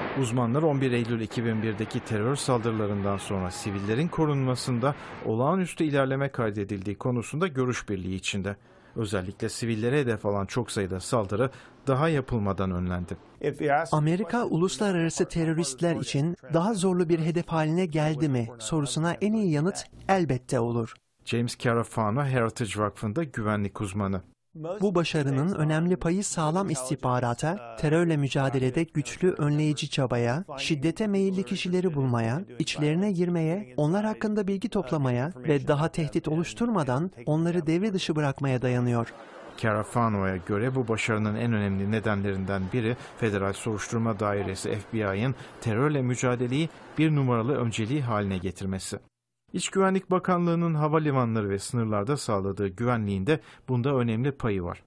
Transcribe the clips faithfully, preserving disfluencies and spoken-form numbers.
Uzmanlar on bir Eylül iki bin birdeki terör saldırılarından sonra sivillerin korunmasında olağanüstü ilerleme kaydedildiği konusunda görüş birliği içinde. Özellikle sivillere hedef alan çok sayıda saldırı daha yapılmadan önlendi. Amerika uluslararası teröristler için daha zorlu bir hedef haline geldi mi sorusuna en iyi yanıt elbette olur. James Carafano, Heritage Vakfı'nda güvenlik uzmanı. Bu başarının önemli payı sağlam istihbarata, terörle mücadelede güçlü önleyici çabaya, şiddete meyilli kişileri bulmaya, içlerine girmeye, onlar hakkında bilgi toplamaya ve daha tehdit oluşturmadan onları devre dışı bırakmaya dayanıyor. Carafano'ya göre bu başarının en önemli nedenlerinden biri Federal Soruşturma Dairesi F B I'ın terörle mücadeleyi bir numaralı önceliği haline getirmesi. İç Güvenlik Bakanlığı'nın havalimanları ve sınırlarda sağladığı güvenliğinde bunda önemli payı var.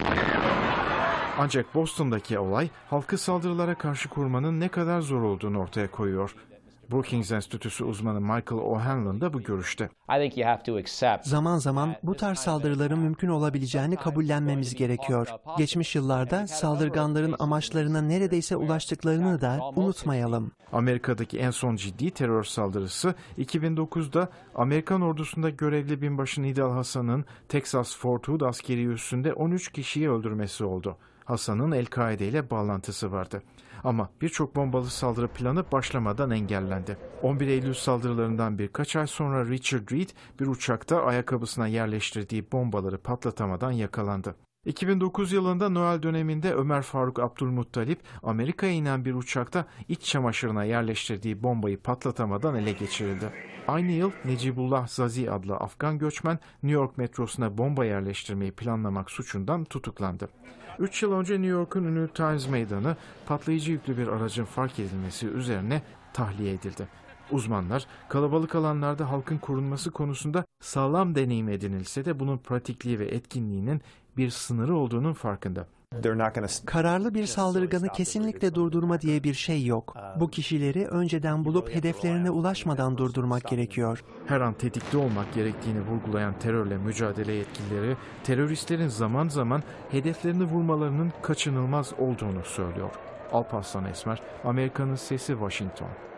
Ancak Boston'daki olay halkı saldırılara karşı korumanın ne kadar zor olduğunu ortaya koyuyor. Brookings Enstitüsü uzmanı Michael O'Hanlon da bu görüşte. Zaman zaman bu tarz saldırıların mümkün olabileceğini kabullenmemiz gerekiyor. Geçmiş yıllarda saldırganların amaçlarına neredeyse ulaştıklarını da unutmayalım. Amerika'daki en son ciddi terör saldırısı iki bin dokuzda Amerikan ordusunda görevli binbaşı Nidal Hasan'ın Texas Fort Hood askeri üssünde on üç kişiyi öldürmesi oldu. Hasan'ın El-Kaide ile bağlantısı vardı. Ama birçok bombalı saldırı planı başlamadan engellendi. on bir Eylül saldırılarından birkaç ay sonra Richard Reed bir uçakta ayakkabısına yerleştirdiği bombaları patlatamadan yakalandı. iki bin dokuz yılında Noel döneminde Ömer Faruk Abdülmuttalip Amerika'ya inen bir uçakta iç çamaşırına yerleştirdiği bombayı patlatamadan ele geçirildi. Aynı yıl Necibullah Zazi adlı Afgan göçmen New York metrosuna bomba yerleştirmeyi planlamak suçundan tutuklandı. Üç yıl önce New York'un ünlü Times Meydanı patlayıcı yüklü bir aracın fark edilmesi üzerine tahliye edildi. Uzmanlar kalabalık alanlarda halkın korunması konusunda sağlam deneyim edinilse de bunun pratikliği ve etkinliğinin bir sınırı olduğunun farkında. Kararlı bir saldırganı kesinlikle durdurma diye bir şey yok. Bu kişileri önceden bulup hedeflerine ulaşmadan durdurmak gerekiyor. Her an tetikte olmak gerektiğini vurgulayan terörle mücadele yetkilileri, teröristlerin zaman zaman hedeflerini vurmalarının kaçınılmaz olduğunu söylüyor. Alparslan Esmer, Amerika'nın Sesi, Washington.